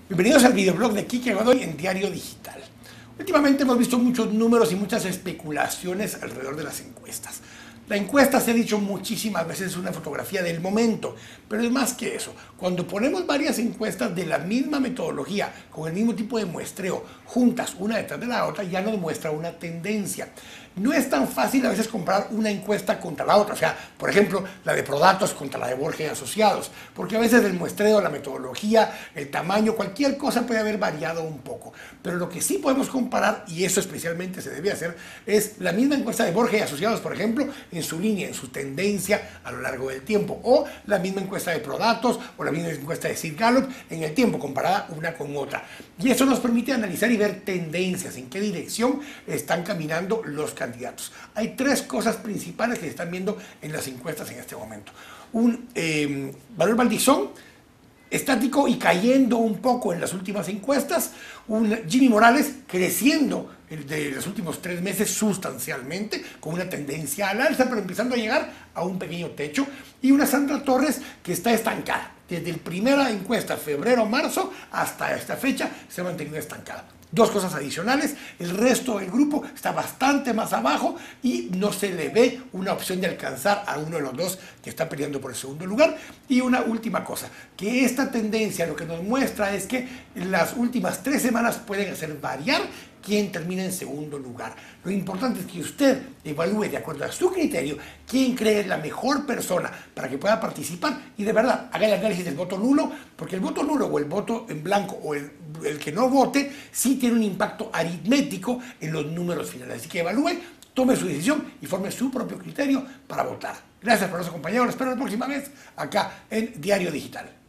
Bienvenidos al videoblog de Quique Godoy en Diario Digital. Últimamente hemos visto muchos números y muchas especulaciones alrededor de las encuestas. La encuesta, se ha dicho muchísimas veces, es una fotografía del momento, pero es más que eso. Cuando ponemos varias encuestas de la misma metodología, con el mismo tipo de muestreo, juntas una detrás de la otra, ya nos muestra una tendencia. No es tan fácil a veces comparar una encuesta contra la otra, o sea, por ejemplo, la de Prodatos contra la de Borja y Asociados, porque a veces el muestreo, la metodología, el tamaño, cualquier cosa puede haber variado un poco. Pero lo que sí podemos comparar, y eso especialmente se debe hacer, es la misma encuesta de Borja y Asociados, por ejemplo, en su línea, en su tendencia a lo largo del tiempo, o la misma encuesta de Prodatos, o la misma encuesta de Sid Gallup en el tiempo, comparada una con otra. Y eso nos permite analizar y ver tendencias, en qué dirección están caminando los candidatos. Hay tres cosas principales que se están viendo en las encuestas en este momento. Un Manuel Valdizón, estático y cayendo un poco en las últimas encuestas, un Jimmy Morales creciendo de los últimos 3 meses sustancialmente, con una tendencia al alza, pero empezando a llegar a un pequeño techo, y una Sandra Torres que está estancada. Desde la primera encuesta, febrero-marzo, hasta esta fecha, se ha mantenido estancada. Dos cosas adicionales, el resto del grupo está bastante más abajo y no se le ve una opción de alcanzar a uno de los dos que está peleando por el segundo lugar. Y una última cosa, que esta tendencia lo que nos muestra es que las últimas 3 semanas pueden hacer variar quién termina en segundo lugar. Lo importante es que usted evalúe de acuerdo a su criterio quién cree es la mejor persona para que pueda participar y de verdad haga el análisis del voto nulo, porque el voto nulo o el voto en blanco o el que no vote sí tiene un impacto aritmético en los números finales. Así que evalúe, tome su decisión y forme su propio criterio para votar. Gracias por habernos acompañado. Los espero la próxima vez acá en Diario Digital.